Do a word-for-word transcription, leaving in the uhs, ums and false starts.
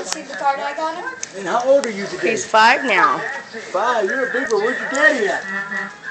See the card I got him? And how old are you today? He's five now. Five. You're a big one. Where's your daddy at?